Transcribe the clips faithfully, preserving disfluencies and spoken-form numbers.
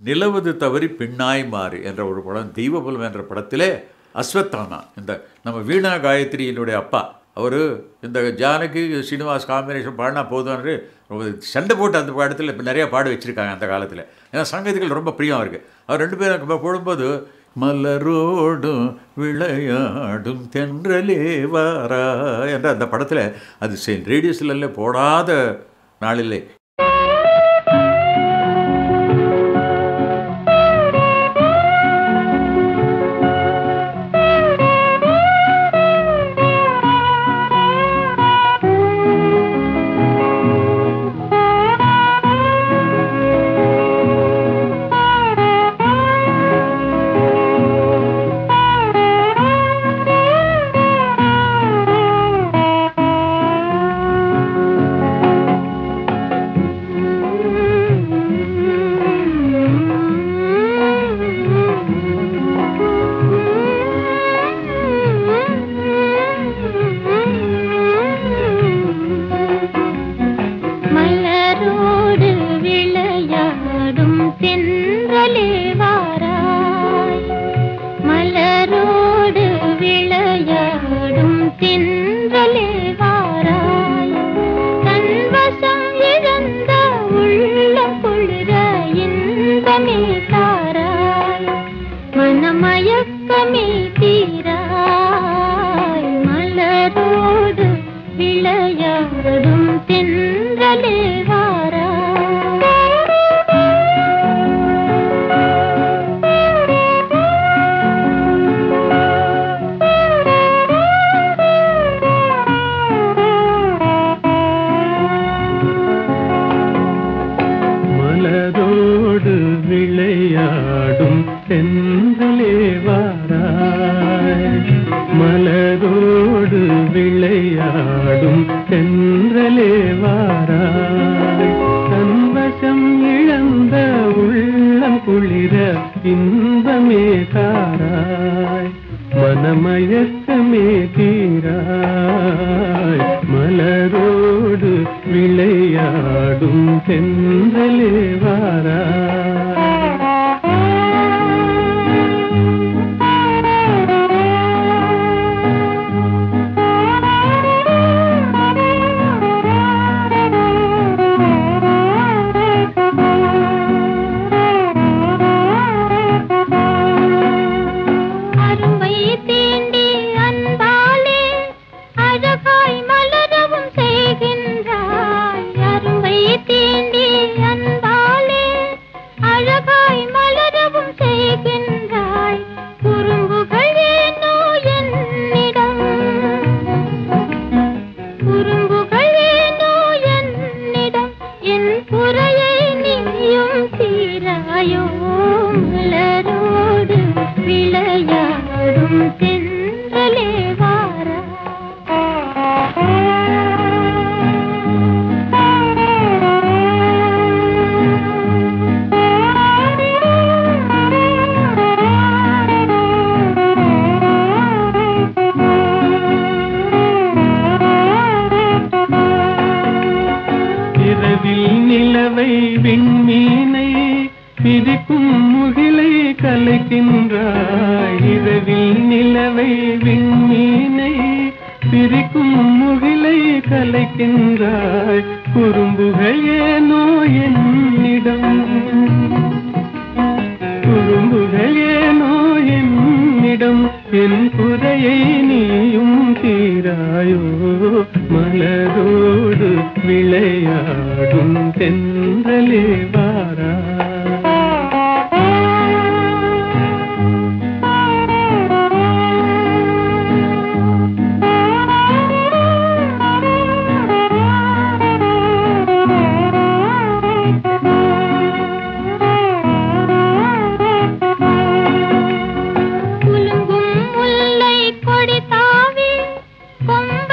நிலவது தவறி பின்னாய் மாறி என்ற ஒரு படம், தெய்வபலம் என்ற படத்திலே அஸ்வத்தாமா, இந்த நம்ம வீணா காயத்ரியினுடைய அப்பா, அவர் இந்த ஜானகி ஸ்ரீனிவாஸ் காம்பினேஷன் பாடினா போதும்னு சண்டை போட்டு அந்த படத்தில் இப்போ நிறையா பாட வச்சுருக்காங்க அந்த காலத்தில். ஏன்னா சங்கீதங்கள் ரொம்ப பிரியம் இருக்குது. அவர் ரெண்டு பேரும் போடும்போது மலரோடும் விளையாடும் தென்றலே வாரா என்ற அந்த படத்தில் அது ரேடியோஸ்ல போடாத நாளிலே.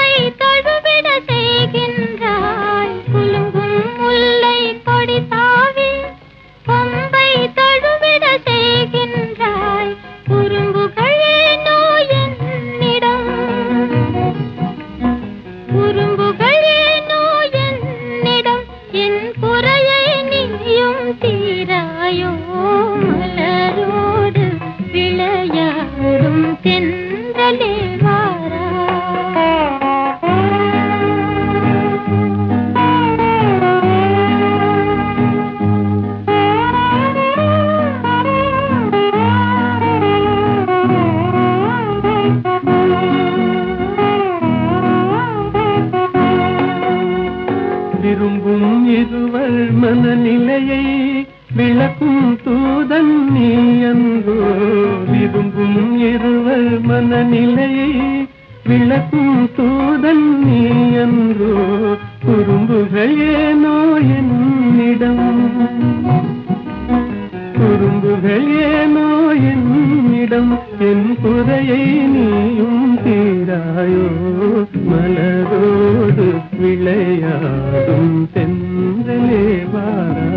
கொடி தாவி விளக்கும் தூதன் நீ என்றோ விரும்பும் இருவர் மனநிலையை விளக்கும் தூதன் நீ என்றோ குறும்புகள் ஏனோ என்னிடம் குறும்புகள் ஏனோ என்னிடம் என் குறையை நீயும் தீராயோ மலரோடு விளையாடும் தென்றலே வாரா